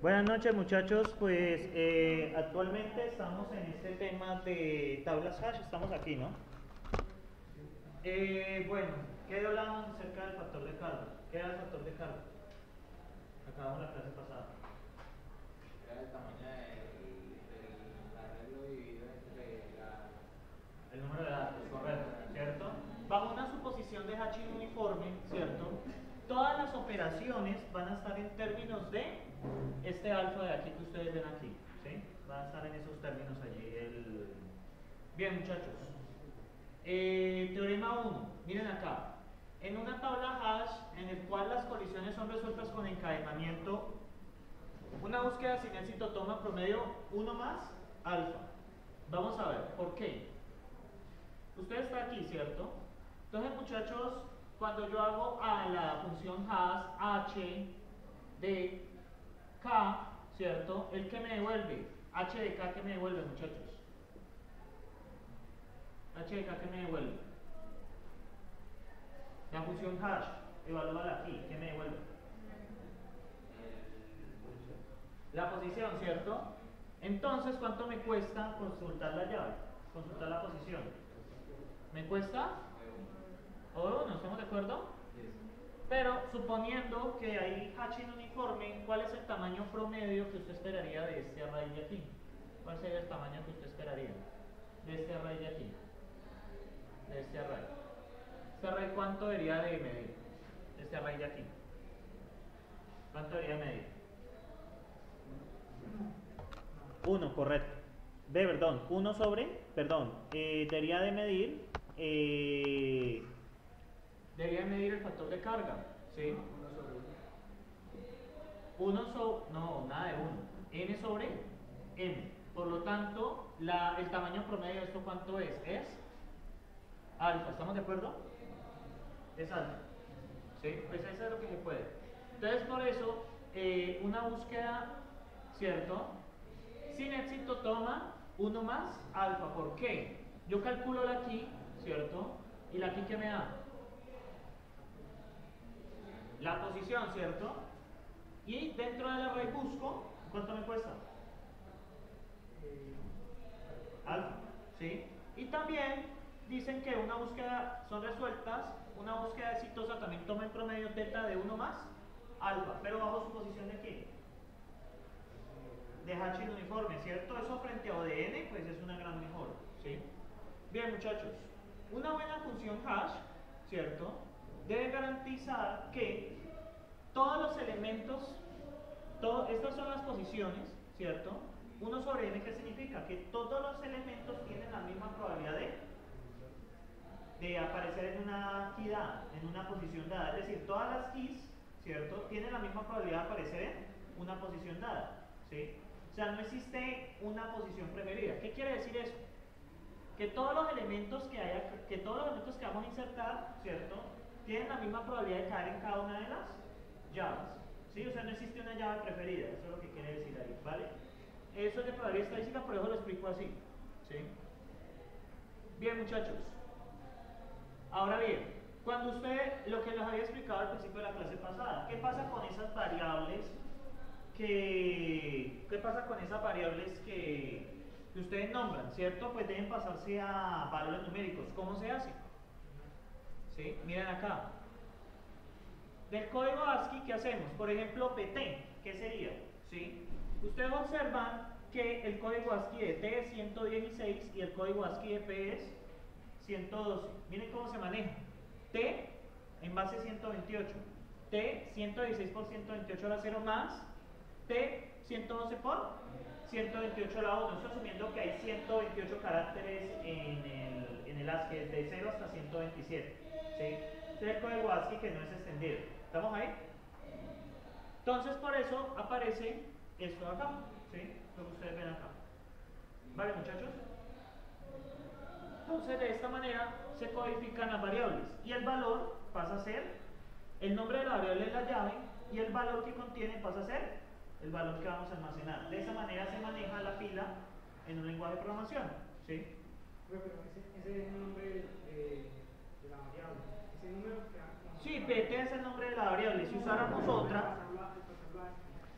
Buenas noches muchachos, pues actualmente estamos en este tema de tablas hash, estamos aquí, ¿no? Bueno, ¿qué hablamos acerca del factor de carga? ¿Qué era el factor de carga? Acabamos la clase pasada. Era el tamaño del arreglo dividido entre El número de datos, el número correcto, de datos. ¿cierto? Bajo una suposición de hatching uniforme, ¿cierto? Todas las operaciones van a estar en términos de este alfa de aquí que ustedes ven aquí, ¿sí? Va a estar en esos términos allí el... Bien, muchachos. Teorema 1, miren acá. En una tabla hash en el cual las colisiones son resueltas con encadenamiento, una búsqueda sin éxito toma promedio 1 más alfa. Vamos a ver, ¿por qué? Usted está aquí, ¿cierto? Entonces, muchachos, cuando yo hago a la función hash h de k, ¿cierto? ¿El que me devuelve? H de k, ¿qué me devuelve, muchachos? H de k, ¿qué me devuelve? La función hash, evalúala aquí, ¿qué me devuelve? La posición, ¿cierto? Entonces, ¿cuánto me cuesta consultar la llave? Consultar la posición. ¿Me cuesta? O no, ¿estamos de acuerdo? Pero suponiendo que hay hatching uniforme, ¿cuál es el tamaño promedio que usted esperaría de este array de aquí? ¿Cuál sería el tamaño que usted esperaría de este array de aquí? De este array. ¿Este array cuánto debería de medir? Este array de aquí. ¿Cuánto debería medir? 1, correcto. Perdón, 1 sobre, perdón, debería de medir, debería medir el factor de carga, ¿sí? 1 sobre, no, nada de 1, n sobre m. Por lo tanto, el tamaño promedio de esto, ¿cuánto es? Es alfa, ¿estamos de acuerdo? Es alfa, ¿sí? Pues eso es lo que se puede. Entonces, por eso, una búsqueda, ¿cierto? Sin éxito toma 1 más alfa. ¿Por qué? Yo calculo la aquí, ¿cierto? Y la aquí, ¿qué me da? La posición, ¿cierto? Y dentro del array busco, ¿cuánto me cuesta? Alfa, ¿sí? Y también dicen que una búsqueda son resueltas, una búsqueda exitosa también toma en promedio teta de 1 más alfa, pero bajo su posición de qué? De hatching uniforme, ¿cierto? Eso frente a ODN, pues es una gran mejora, ¿sí? Bien, muchachos, una buena función hash, ¿cierto? Debe garantizar que todos los elementos, estas son las posiciones, ¿cierto? 1 sobre n, ¿qué significa? Que todos los elementos tienen la misma probabilidad de aparecer en una key dada, en una posición dada. Es decir, todas las keys, ¿cierto? Tienen la misma probabilidad de aparecer en una posición dada, ¿sí? O sea, no existe una posición preferida. ¿Qué quiere decir eso? Que todos los elementos que vamos a insertar, ¿cierto? Tienen la misma probabilidad de caer en cada una de las llaves, ¿sí? O sea, no existe una llave preferida, eso es lo que quiere decir ahí, ¿vale? Eso es de probabilidad estadística, por eso lo explico así, ¿sí? Bien, muchachos. Ahora bien, cuando usted, lo que les había explicado al principio de la clase pasada, ¿qué pasa con esas variables ¿qué pasa con esas variables que ustedes nombran, ¿cierto? Pues deben pasarse a valores numéricos. ¿Cómo se hace? ¿Sí? Miren acá. Del código ASCII, ¿qué hacemos? Por ejemplo, PT, ¿qué sería? ¿Sí? Ustedes observan que el código ASCII de T es 116 y el código ASCII de P es 112. Miren cómo se maneja. T en base 128. T 116 por 128 a la 0 más T 112 por 128 a la 1. Estoy asumiendo que hay 128 caracteres en el ASCII, de 0 hasta 127. ¿Sí? Este es el código ASCII que no es extendido. ¿Estamos ahí? Entonces, por eso aparece esto acá. ¿Sí? Lo que ustedes ven acá. ¿Vale, muchachos? Entonces, de esta manera se codifican las variables y el valor pasa a ser, el nombre de la variable es la llave y el valor que contiene pasa a ser el valor que vamos a almacenar. De esa manera se maneja la pila en un lenguaje de programación, ¿sí? Pero ese es el nombre de la variable. Ese número que Sí, PT es el nombre de la variable. Si usáramos otra,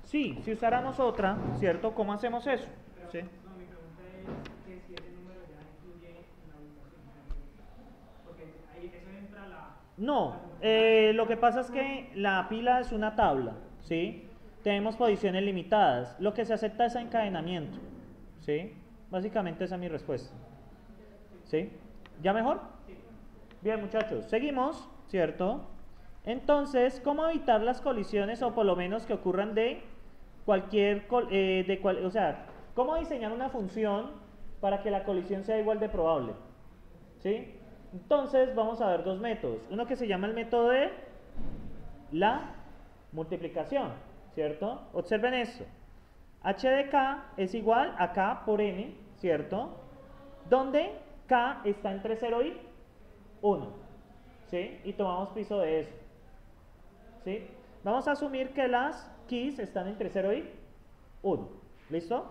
Sí, si usáramos otra, ¿cierto? ¿Cómo hacemos eso? Pero, ¿Sí? no, mi pregunta es que si ese número ya incluye en la ubicación. Porque ahí eso entra la... No, lo que pasa es que la pila es una tabla, ¿sí? Tenemos posiciones limitadas. Lo que se acepta es encadenamiento, ¿sí? Básicamente esa es mi respuesta. ¿Sí? ¿Ya mejor? Bien, muchachos, seguimos, ¿cierto? Entonces, ¿cómo evitar las colisiones o por lo menos que ocurran de cualquier, o sea, cómo diseñar una función para que la colisión sea igual de probable? ¿Sí? Entonces, vamos a ver dos métodos. Uno que se llama el método de la multiplicación, ¿cierto? Observen esto. H de K es igual a K por N, ¿cierto? Donde K está entre 0 y 1, ¿sí? Y tomamos piso de eso, ¿sí? Vamos a asumir que las keys están entre 0 y 1, ¿listo?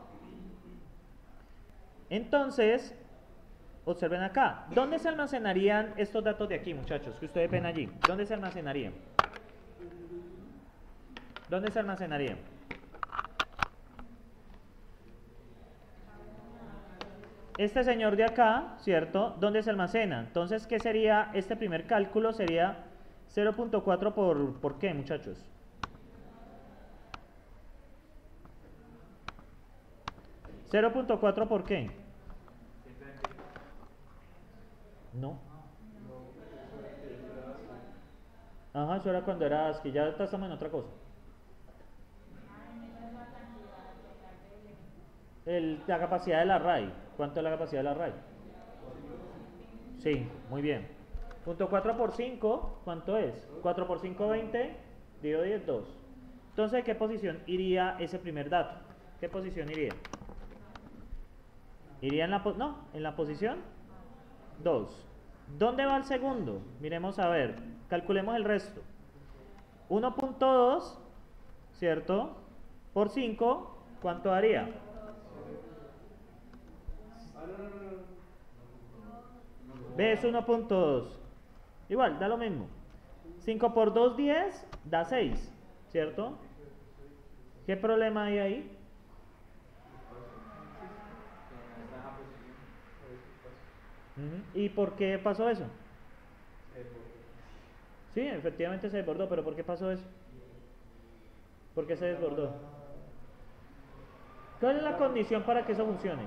Entonces, observen acá, ¿dónde se almacenarían estos datos de aquí, muchachos? Que ustedes ven allí, ¿dónde se almacenarían? ¿Dónde se almacenarían? Este señor de acá, ¿cierto? ¿Dónde se almacena? Entonces, ¿qué sería este primer cálculo? Sería 0.4 ¿por qué, muchachos? ¿0.4 por qué? No. Ajá, eso era cuando era ASCII, ya estamos en otra cosa. La capacidad del array. ¿Cuánto es la capacidad del array? Sí, muy bien. Punto 4 por 5, ¿cuánto es? 4 por 5, 20, dividido 10, 2. Entonces, ¿a qué posición iría ese primer dato? ¿Qué posición iría? Iría en la, en la posición 2. ¿Dónde va el segundo? Miremos a ver, calculemos el resto. 1.2, ¿cierto? Por 5, ¿cuánto daría? B es 1.2. Igual, da lo mismo. 5 por 2, 10, da 6, ¿cierto? ¿Qué problema hay ahí? ¿Y por qué pasó eso? Sí, efectivamente se desbordó, pero ¿por qué pasó eso? ¿Por qué se desbordó? ¿Cuál es la condición para que eso funcione?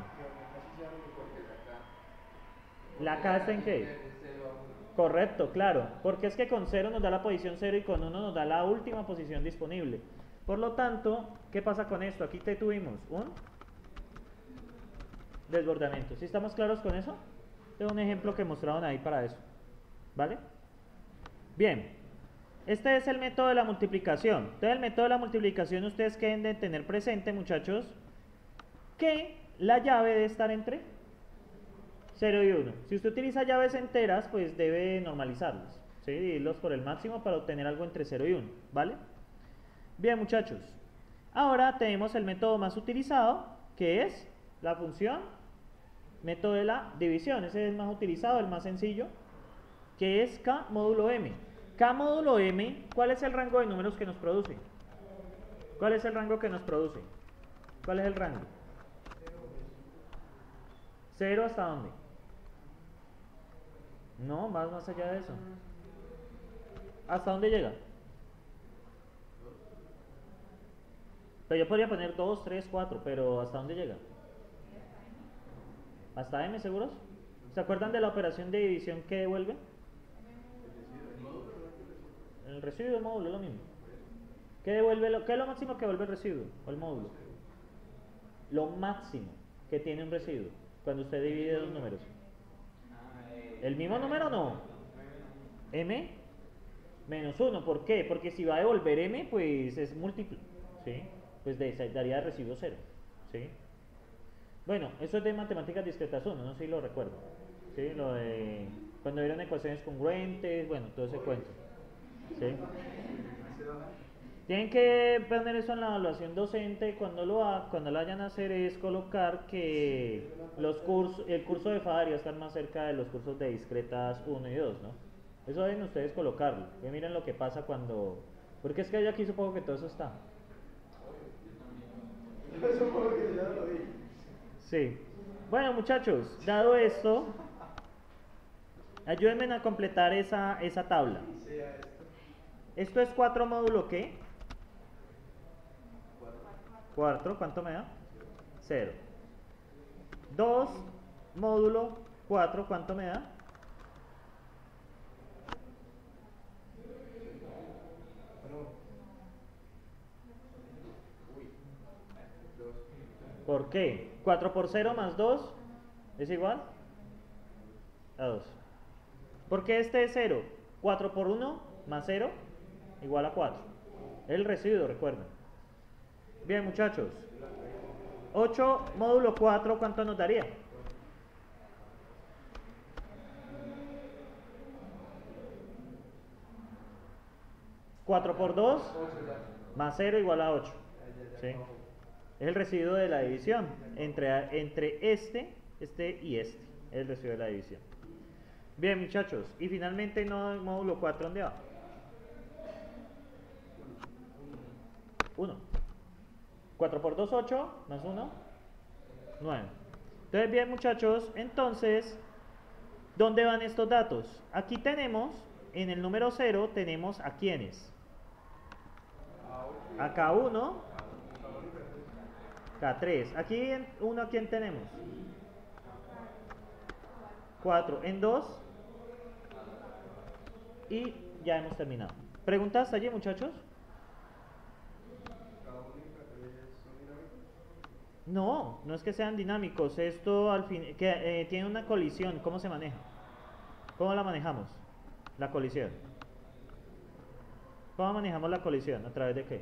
¿La K está en qué? Correcto, claro, porque es que con 0 nos da la posición 0 y con 1 nos da la última posición disponible. Por lo tanto, ¿qué pasa con esto? Aquí te tuvimos un desbordamiento. ¿Sí estamos claros con eso? Tengo un ejemplo que mostraron ahí para eso. ¿Vale? Bien, este es el método de la multiplicación. Entonces, el método de la multiplicación, ustedes deben de tener presente, muchachos, que la llave debe estar entre 0 y 1. Si usted utiliza llaves enteras, pues debe normalizarlas, ¿sí? Dividirlos por el máximo para obtener algo entre 0 y 1, ¿vale? Bien, muchachos. Ahora tenemos el método más utilizado, que es la función método de la división. Ese es el más utilizado, el más sencillo, que es K módulo M. K módulo M, ¿cuál es el rango de números que nos produce? ¿Cuál es el rango que nos produce? ¿Cuál es el rango? 0 ¿hasta dónde? No, más allá de eso. ¿Hasta dónde llega? Pero yo podría poner 2, 3, 4, pero ¿hasta dónde llega? ¿Hasta M, seguros? ¿Se acuerdan de la operación de división que devuelve? El residuo del módulo es lo mismo. ¿Qué es lo máximo que devuelve el residuo o el módulo? Lo máximo que tiene un residuo cuando usted divide dos números. ¿El mismo número no? M menos 1. ¿Por qué? Porque si va a devolver M, pues es múltiplo, ¿sí? Pues daría residuo 0, ¿sí? Bueno, eso es de matemáticas discretas 1, no sé si lo recuerdo, ¿sí? Lo de cuando eran ecuaciones congruentes, bueno, todo ese cuento, ¿sí? Tienen que poner eso en la evaluación docente. Cuando lo vayan a hacer es colocar que el curso de FA debería estar más cerca de los cursos de discretas 1 y 2, ¿no? Eso deben ustedes colocarlo. Y miren lo que pasa cuando... Porque es que yo aquí supongo que todo eso está. Sí. Bueno, muchachos, dado esto, ayúdenme a completar esa tabla. Esto es 4 módulo ¿qué? 4, ¿cuánto me da? 0. 2 módulo 4, ¿cuánto me da? ¿Por qué? 4 por 0 más 2 es igual a 2. ¿Por qué este es 0? 4 por 1 más 0 igual a 4. El residuo, recuerden. Bien, muchachos. 8 módulo 4, ¿cuánto nos daría? 4 por 2 más 0 igual a 8. ¿Sí? Es el residuo de la división entre este y este. Es el residuo de la división. Bien, muchachos. Y finalmente, no módulo 4, ¿dónde va? 1. 4 por 2, 8, más 1, 9. Entonces, bien, muchachos, entonces, ¿dónde van estos datos? Aquí tenemos, en el número 0, tenemos a quiénes. A K1, K3. Aquí en 1, ¿a quién tenemos? 4. En 2. Y ya hemos terminado. ¿Preguntas allí, muchachos? No, no es que sean dinámicos. Esto al fin tiene una colisión. ¿Cómo se maneja? ¿Cómo la manejamos? La colisión. ¿Cómo manejamos la colisión? ¿A través de qué?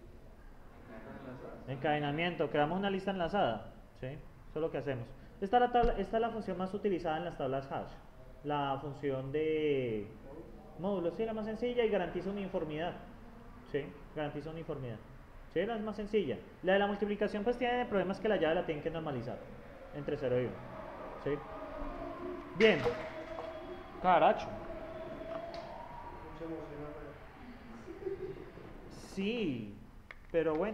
Encadenamiento. Creamos una lista enlazada. ¿Sí? Eso es lo que hacemos. Esta es la función más utilizada en las tablas hash. La función de módulos. Sí, la más sencilla y garantiza uniformidad. ¿Sí? Garantiza uniformidad. ¿Sí? La es más sencilla. La de la multiplicación pues tiene problemas que la llave la tienen que normalizar entre 0 y 1. ¿Sí? Bien. Caracho. Sí, pero bueno.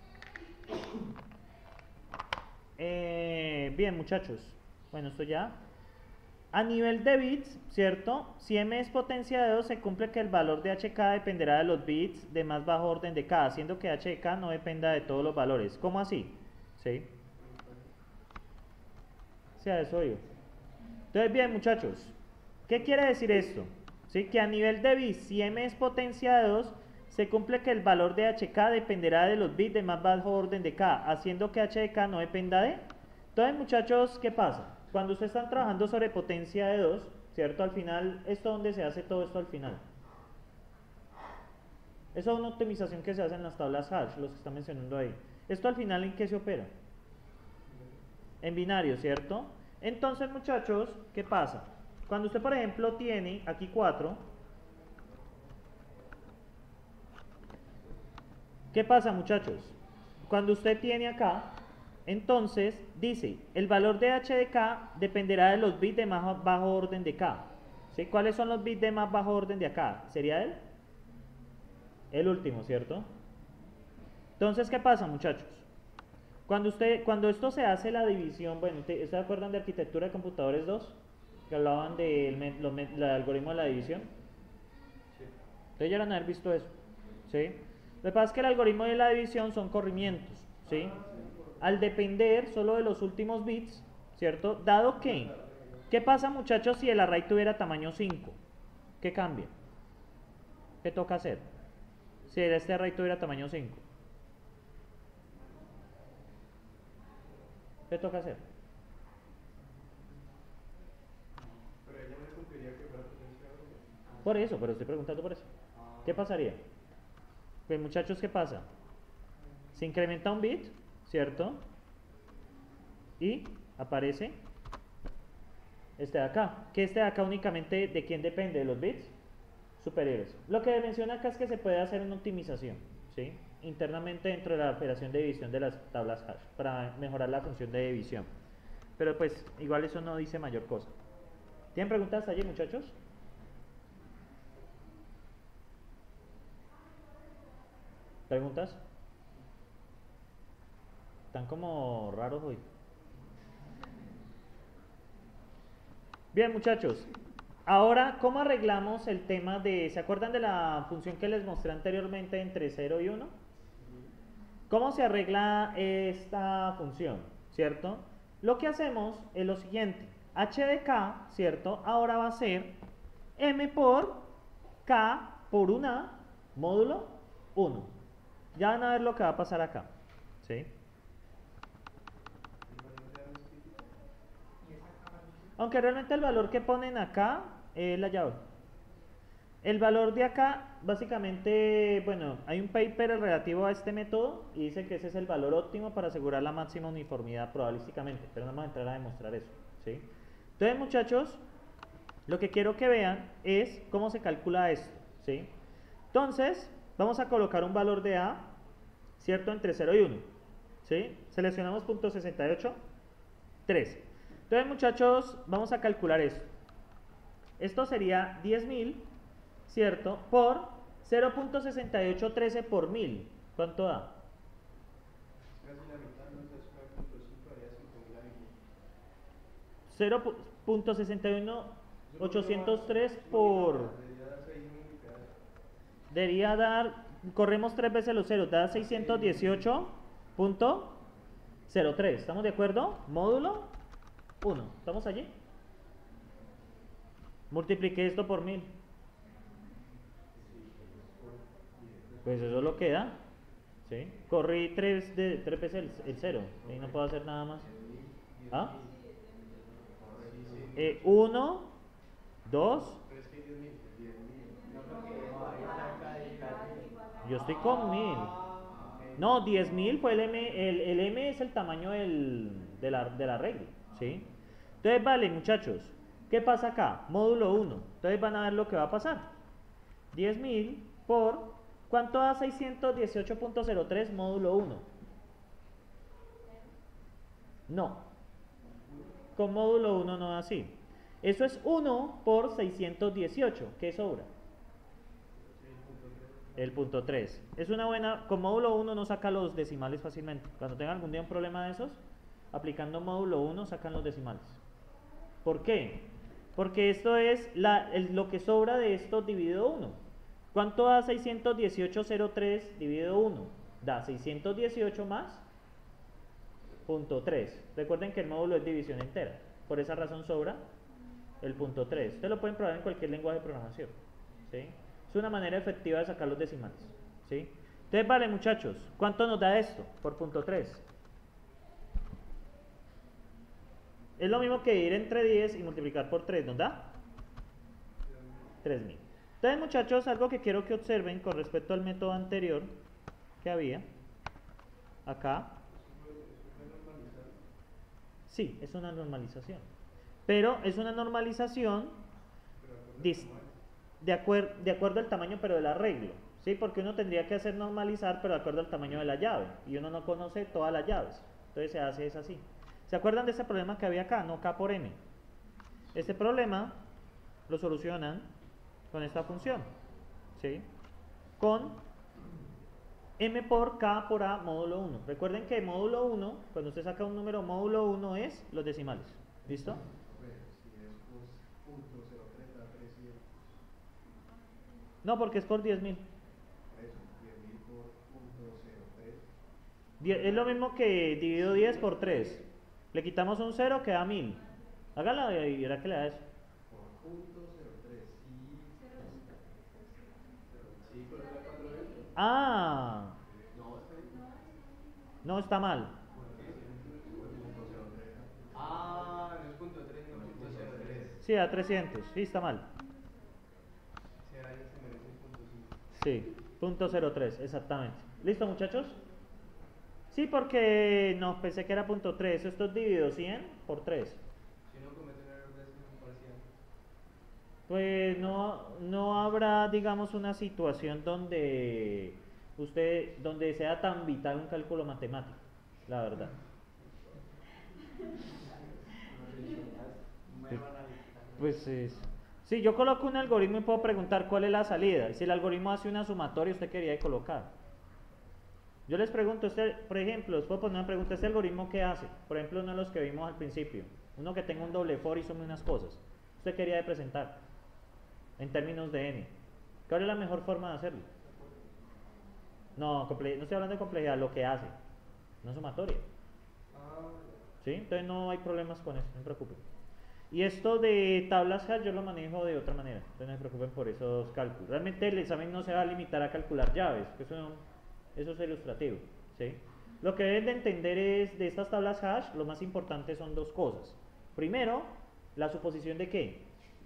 Bien, muchachos. Bueno, esto ya. A nivel de bits, ¿cierto? Si m es potencia de 2, se cumple que el valor de hk dependerá de los bits de más bajo orden de k, haciendo que h de k no dependa de todos los valores. ¿Cómo así? ¿Sí? O sea, eso digo. Entonces, bien, muchachos. ¿Qué quiere decir esto? ¿Sí? Que a nivel de bits, si m es potencia de 2, se cumple que el valor de hk dependerá de los bits de más bajo orden de k, haciendo que h de k no dependa de. Entonces, muchachos, ¿qué pasa? Cuando ustedes están trabajando sobre potencia de 2, ¿cierto? Al final, ¿esto dónde se hace todo esto al final? Eso es una optimización que se hace en las tablas hash, los que están mencionando ahí. ¿Esto al final en qué se opera? En binario, ¿cierto? Entonces, muchachos, ¿qué pasa? Cuando usted, por ejemplo, tiene aquí 4, ¿qué pasa, muchachos? Cuando usted tiene acá, entonces dice, el valor de h de k dependerá de los bits de más bajo orden de k. ¿Sí? ¿Cuáles son los bits de más bajo orden de acá? ¿Sería él? El último, ¿cierto? Entonces, ¿qué pasa, muchachos? Cuando esto se hace la división, bueno, ¿se acuerdan de arquitectura de computadores 2? Que hablaban del algoritmo de la división. Ustedes ya van a haber visto eso, ¿sí? Lo que pasa es que el algoritmo de la división son corrimientos, ¿sí? Al depender solo de los últimos bits, ¿cierto? Dado que, ¿qué pasa, muchachos, si el array tuviera tamaño 5? ¿Qué cambia? ¿Qué toca hacer? Si este array tuviera tamaño 5. ¿Qué toca hacer? Pero ella me cumpliría que fuera potencia de 2. Por eso, pero estoy preguntando por eso. ¿Qué pasaría? Pues, muchachos, ¿qué pasa? Se incrementa un bit, ¿cierto? Y aparece este de acá. Que este de acá únicamente, ¿de quién depende? ¿De los bits superiores? Lo que menciona acá es que se puede hacer una optimización, ¿sí? Internamente dentro de la operación de división de las tablas hash para mejorar la función de división. Pero pues igual eso no dice mayor cosa. ¿Tienen preguntas allí, muchachos? ¿Preguntas? Están como raros hoy. Bien, muchachos. Ahora, ¿cómo arreglamos el tema de... ¿Se acuerdan de la función que les mostré anteriormente entre 0 y 1? ¿Cómo se arregla esta función? ¿Cierto? Lo que hacemos es lo siguiente. h de k, ¿cierto? Ahora va a ser m por k por una módulo 1. Ya van a ver lo que va a pasar acá. ¿Sí? Aunque realmente el valor que ponen acá es la llave. El valor de acá, básicamente, bueno, hay un paper relativo a este método y dice que ese es el valor óptimo para asegurar la máxima uniformidad probabilísticamente, pero no vamos a entrar a demostrar eso, ¿sí? Entonces, muchachos, lo que quiero que vean es cómo se calcula esto, ¿sí? Entonces, vamos a colocar un valor de A, ¿cierto? Entre 0 y 1, ¿sí? Seleccionamos punto 68, 3. Entonces, muchachos, vamos a calcular esto. Esto sería 10.000, ¿cierto? Por 0.6813 por 1000. ¿Cuánto da? Casi la mitad, no sé, 9.5 haría 5.000 algo. 0.61803 por... Debería dar, corremos 3 veces los ceros, da 618.03. ¿Estamos de acuerdo? Módulo 1. ¿Estamos allí? Multipliqué esto por 1000. Pues eso es lo que da. ¿Sí? Corrí 3 veces el 0. Ahí no puedo hacer nada más. ¿Ah? 1, 2. Yo estoy con 1000. No, 10.000 fue el M. El M es el tamaño del arreglo. ¿Sí? Entonces, vale, muchachos. ¿Qué pasa acá? Módulo 1. Entonces van a ver lo que va a pasar. 10.000 por... ¿Cuánto da 618.03 módulo 1? No. Con módulo 1 no da así. Eso es 1 por 618. ¿Qué sobra? El punto 3. Es una buena... Con módulo 1 no saca los decimales fácilmente. Cuando tengan algún día un problema de esos, aplicando módulo 1 sacan los decimales. ¿Por qué? Porque esto es lo que sobra de esto dividido 1. ¿Cuánto da 618.03 dividido 1? Da 618 más punto 3. Recuerden que el módulo es división entera. Por esa razón sobra el punto 3. Ustedes lo pueden probar en cualquier lenguaje de programación. ¿Sí? Es una manera efectiva de sacar los decimales. ¿Sí? Entonces, vale, muchachos, ¿cuánto nos da esto por punto 3? Es lo mismo que ir entre 10 y multiplicar por 3. ¿Nos da? 3.000. Entonces, muchachos, algo que quiero que observen con respecto al método anterior que había acá. Sí, es una normalización. Pero es una normalización de acuerdo al tamaño, pero del arreglo. ¿Sí? Porque uno tendría que hacer normalizar, pero de acuerdo al tamaño de la llave. Y uno no conoce todas las llaves. Entonces se hace es así. ¿Se acuerdan de ese problema que había acá? No K por M. Este problema lo solucionan con esta función, ¿sí? Con m por k por a módulo 1. Recuerden que módulo 1, cuando usted saca un número módulo 1 es los decimales. ¿Listo? No, porque es por 10.000. Es lo mismo que dividido 10 por 3. Le quitamos un 0, queda 1000. Hágala y verá que le da eso. Ah, no, está mal. Ah, no es punto 3, no es punto 03. Sí, a 300. Sí, está mal. Sí, punto 03, exactamente. ¿Listo, muchachos? Sí, porque no, pensé que era punto 3. Esto es dividido 100 por 3. Si no comete un error de décimo parcial. Pues no habrá, digamos, una situación donde sea tan vital un cálculo matemático, la verdad. Pues sí, yo coloco un algoritmo y puedo preguntar cuál es la salida. Si el algoritmo hace una sumatoria, usted quería colocar. Yo les pregunto, por ejemplo, les puedo poner una pregunta, ¿este algoritmo qué hace? Por ejemplo, uno de los que vimos al principio, uno que tenga un doble for y sume unas cosas. ¿Usted quería presentar? En términos de n. ¿Cuál es la mejor forma de hacerlo? No, no estoy hablando de complejidad, lo que hace. No sumatoria. ¿Sí? Entonces no hay problemas con eso, no se preocupen. Y esto de tablas hash yo lo manejo de otra manera, entonces no se preocupen por esos cálculos. Realmente el examen no se va a limitar a calcular llaves, eso es ilustrativo. ¿Sí? Lo que deben de entender es, de estas tablas hash, lo más importante son dos cosas. Primero, la suposición de qué.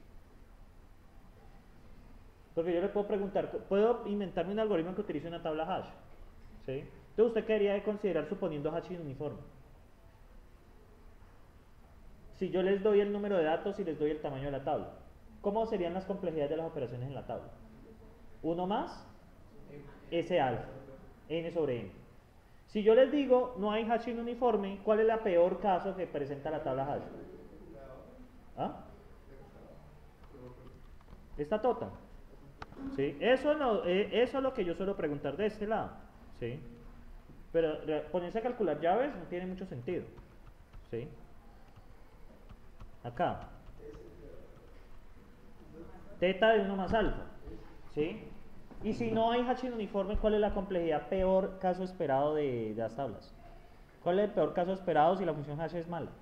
Porque yo le puedo preguntar, ¿puedo inventarme un algoritmo que utilice una tabla hash? ¿Sí? Entonces usted qué debería de considerar suponiendo hash uniforme. Si yo les doy el número de datos y les doy el tamaño de la tabla, ¿cómo serían las complejidades de las operaciones en la tabla? 1 más S alfa, n sobre n. Si yo les digo no hay hash uniforme, ¿cuál es el peor caso que presenta la tabla hash? ¿Ah? ¿Esta tota? ¿Sí? Eso es lo que yo suelo preguntar de este lado. ¿Sí? Pero ponerse a calcular llaves no tiene mucho sentido. ¿Sí? Acá. Teta de 1 más alfa. ¿Sí? Y si no hay hash uniforme, ¿cuál es la complejidad peor caso esperado de las tablas? ¿Cuál es el peor caso esperado si la función hash es mala?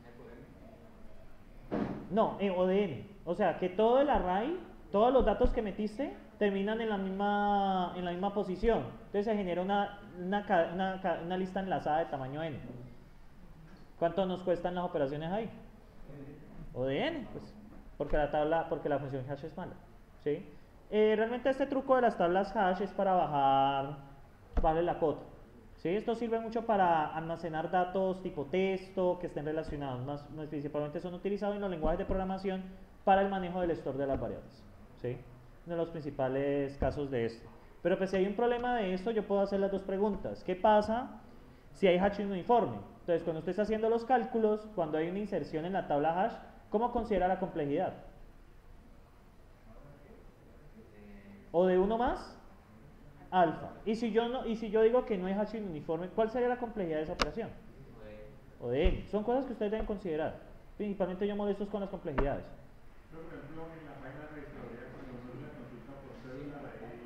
No, o de n. O sea, que todo el array, todos los datos que metiste terminan en la misma posición. Entonces se genera una lista enlazada de tamaño n. ¿Cuánto nos cuestan las operaciones ahí? O de n, pues, porque la función hash es mala. ¿Sí? Realmente este truco de las tablas hash es para bajar la cota. ¿Sí? Esto sirve mucho para almacenar datos tipo texto que estén relacionados, más principalmente son utilizados en los lenguajes de programación para el manejo del store de las variables. ¿Sí? Uno de los principales casos de esto. Pero pues si hay un problema de esto, yo puedo hacer las dos preguntas. ¿Qué pasa si hay hash uniforme? Entonces, cuando usted está haciendo los cálculos, cuando hay una inserción en la tabla hash, ¿cómo considera la complejidad? ¿O de 1 más? Alfa. Y si yo digo que no hay hash uniforme, ¿cuál sería la complejidad de esa operación? O de n. Son cosas que ustedes deben considerar. Principalmente yo molesto con las complejidades. Por ejemplo, en la página de registraduría, cuando uno hace la consulta por cédula,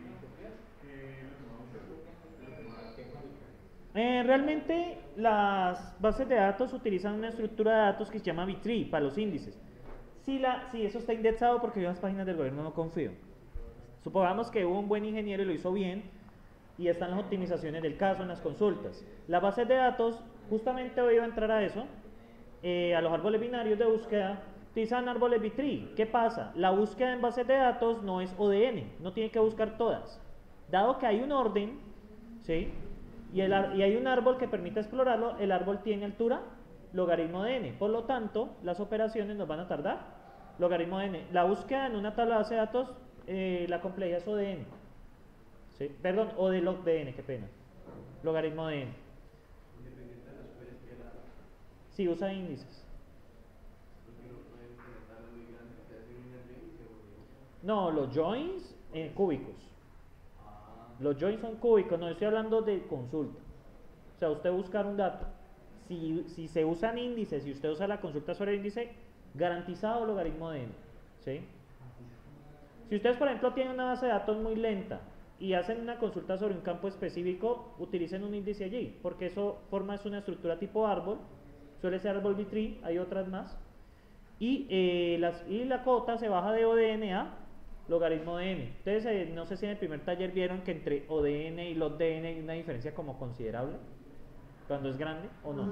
realmente las bases de datos utilizan una estructura de datos que se llama B-tree para los índices. Si eso está indexado, porque yo en las páginas del gobierno no confío. Supongamos que hubo un buen ingeniero y lo hizo bien, y están las optimizaciones del caso en las consultas. Las bases de datos, justamente hoy iba a entrar a eso, a los árboles binarios de búsqueda, utilizan árboles B-tree. ¿Qué pasa? La búsqueda en bases de datos no es ODN, no tiene que buscar todas. Dado que hay un orden, ¿sí? y hay un árbol que permite explorarlo, el árbol tiene altura logaritmo de n. Por lo tanto, las operaciones nos van a tardar logaritmo de n. La búsqueda en una tabla de base de datos, la complejidad es O de n. ¿Sí? Perdón, O de log de n, qué pena. Logaritmo de n. Independiente de las queries que la... Sí, usa índices. Porque no pueden implementarlo muy grande, que hace un join y se volvió. No, los joins en cúbicos. Ah, Los joins son cúbicos, no estoy hablando de consulta. O sea, usted buscar un dato. Si se usan índices, si usted usa la consulta sobre el índice, garantizado logaritmo de n. ¿Sí? Si ustedes, por ejemplo, tienen una base de datos muy lenta y hacen una consulta sobre un campo específico, utilicen un índice allí, porque eso forma una estructura tipo árbol, suele ser árbol B-tree, hay otras más, y la cota se baja de O de n a logaritmo de n. Entonces, no sé si en el primer taller vieron que entre O de n y log de n hay una diferencia como considerable, cuando es grande o no.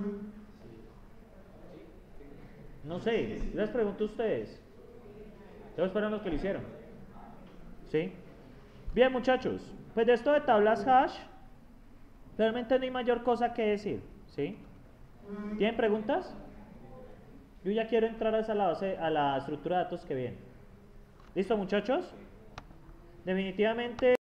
No sé, les pregunto a ustedes. Ustedes fueron los que lo hicieron. ¿Sí? Bien, muchachos, pues de esto de tablas hash, realmente no hay mayor cosa que decir. ¿Sí? ¿Tienen preguntas? Yo ya quiero entrar a la estructura de datos que viene. ¿Listo, muchachos? Definitivamente